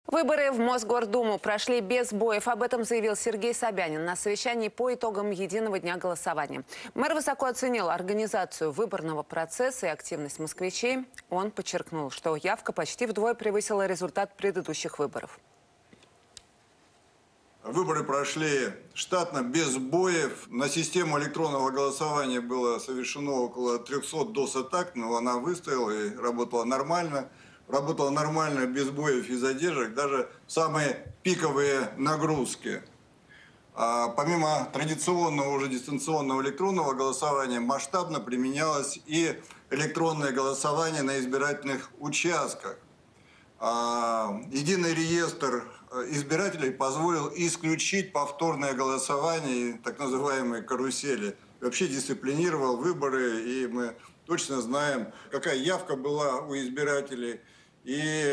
Выборы в Мосгордуму прошли без сбоев. Об этом заявил Сергей Собянин на совещании по итогам единого дня голосования. Мэр высоко оценил организацию выборного процесса и активность москвичей. Он подчеркнул, что явка почти вдвое превысила результат предыдущих выборов. Выборы прошли штатно, без сбоев. На систему электронного голосования было совершено около 300 DOS-атак, но она выстояла и работала нормально. Работала нормально, без сбоев и задержек, даже самые пиковые нагрузки. Помимо традиционного уже дистанционного электронного голосования, масштабно применялось и электронное голосование на избирательных участках. Единый реестр избирателей позволил исключить повторное голосование, так называемые карусели. Вообще дисциплинировал выборы, и мы точно знаем, какая явка была у избирателей. И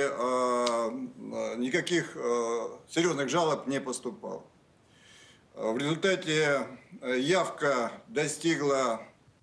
никаких серьезных жалоб не поступало. В результате явка достигла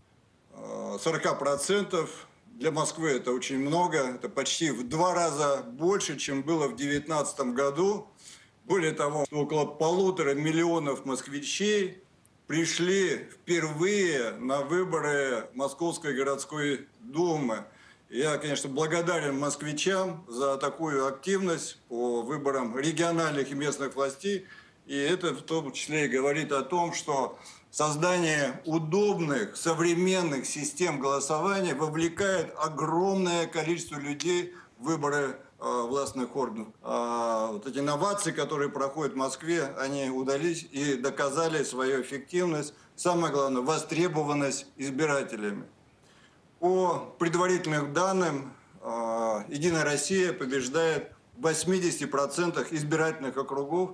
40%. Для Москвы это очень много, это почти в 2 раза больше, чем было в 2019 году. Более того, около 1,5 миллиона москвичей пришли впервые на выборы Московской городской думы. Я, конечно, благодарен москвичам за такую активность по выборам региональных и местных властей. И это в том числе и говорит о том, что создание удобных, современных систем голосования вовлекает огромное количество людей в выборы властных органов. Вот эти инновации, которые проходят в Москве, они удались и доказали свою эффективность, самое главное, востребованность избирателями. По предварительным данным, «Единая Россия» побеждает в 80% избирательных округов.